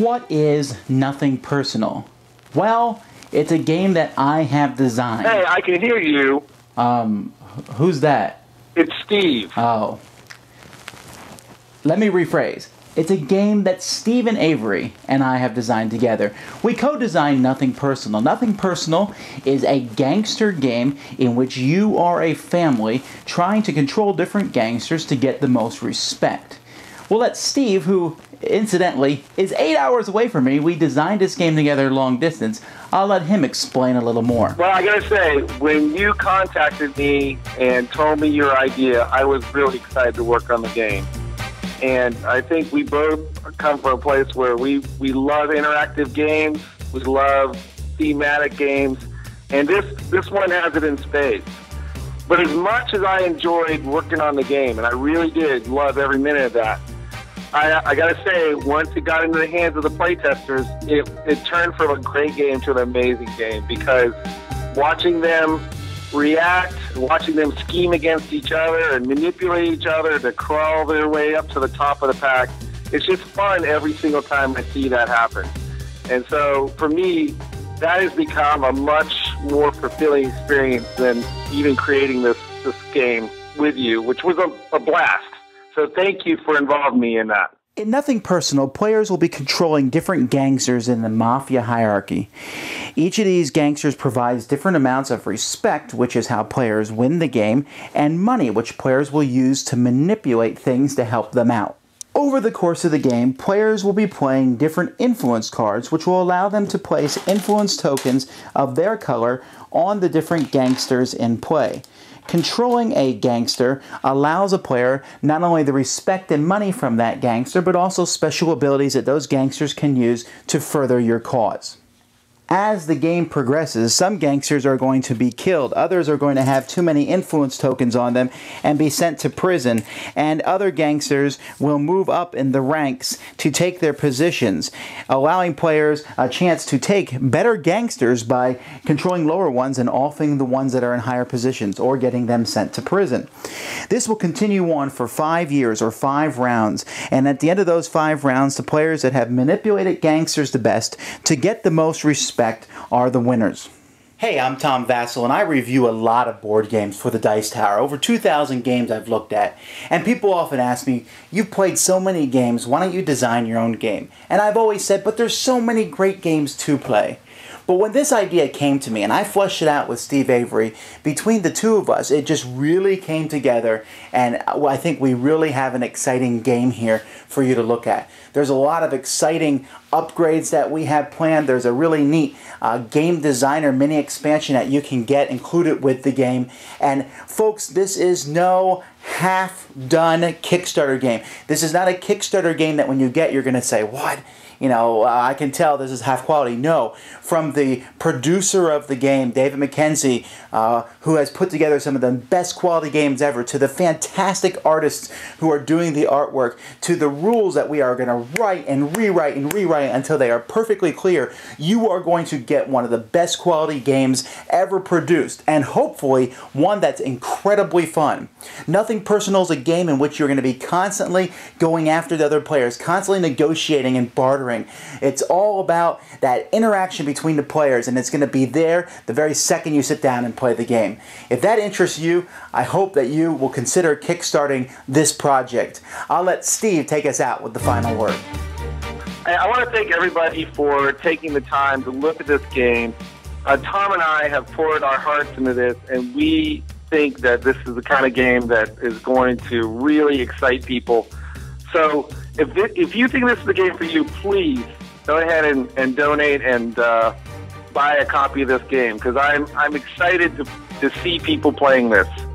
What is Nothing Personal? Well, it's a game that I have designed. Hey, I can hear you. Who's that? It's Steve. Oh. Let me rephrase. It's a game that Stephen Avery and I have designed together. We co-designed Nothing Personal. Nothing Personal is a gangster game in which you are a family trying to control different gangsters to get the most respect. We'll let Steve, who incidentally is 8 hours away from me, we designed this game together long distance. I'll let him explain a little more. Well, I gotta say, when you contacted me and told me your idea, I was really excited to work on the game. And I think we both come from a place where we love interactive games, we love thematic games, and this one has it in spades. But as much as I enjoyed working on the game, and I really did love every minute of that, I gotta say, once it got into the hands of the playtesters, it turned from a great game to an amazing game, because watching them react, watching them scheme against each other and manipulate each other to crawl their way up to the top of the pack, it's just fun every single time I see that happen. And so for me, that has become a much more fulfilling experience than even creating this game with you, which was a blast. So thank you for involving me in that. In Nothing Personal, players will be controlling different gangsters in the mafia hierarchy. Each of these gangsters provides different amounts of respect, which is how players win the game, and money, which players will use to manipulate things to help them out. Over the course of the game, players will be playing different influence cards, which will allow them to place influence tokens of their color on the different gangsters in play. Controlling a gangster allows a player not only the respect and money from that gangster, but also special abilities that those gangsters can use to further your cause. As the game progresses, some gangsters are going to be killed, others are going to have too many influence tokens on them and be sent to prison, and other gangsters will move up in the ranks to take their positions, allowing players a chance to take better gangsters by controlling lower ones and offing the ones that are in higher positions or getting them sent to prison. This will continue on for 5 years or 5 rounds, and at the end of those 5 rounds, the players that have manipulated gangsters the best to get the most respect are the winners. Hey, I'm Tom Vasel, and I review a lot of board games for the Dice Tower. Over 2,000 games I've looked at. And people often ask me, you've played so many games, why don't you design your own game? And I've always said, but there's so many great games to play. But when this idea came to me, and I fleshed it out with Steve Avery, between the two of us, it just really came together, and I think we really have an exciting game here for you to look at. There's a lot of exciting upgrades that we have planned. There's a really neat game designer mini expansion that you can get included with the game. And folks, this is no half-done Kickstarter game. This is not a Kickstarter game that when you get, you're going to say, what? You know, I can tell this is half quality. No, from the producer of the game, David McKenzie, who has put together some of the best quality games ever, to the fantastic artists who are doing the artwork, to the rules that we are going to write and rewrite until they are perfectly clear, you are going to get one of the best quality games ever produced, and hopefully one that's incredibly fun. Nothing Personal is a game in which you're going to be constantly going after the other players, constantly negotiating and bartering. It's all about that interaction between the players, and it's going to be there the very second you sit down and play the game. If that interests you, I hope that you will consider kickstarting this project. I'll let Steve take us out with the final word. I want to thank everybody for taking the time to look at this game. Tom and I have poured our hearts into this, and we think that this is the kind of game that is going to really excite people. So if you think this is the game for you, please go ahead and donate and buy a copy of this game, because I'm excited to see people playing this.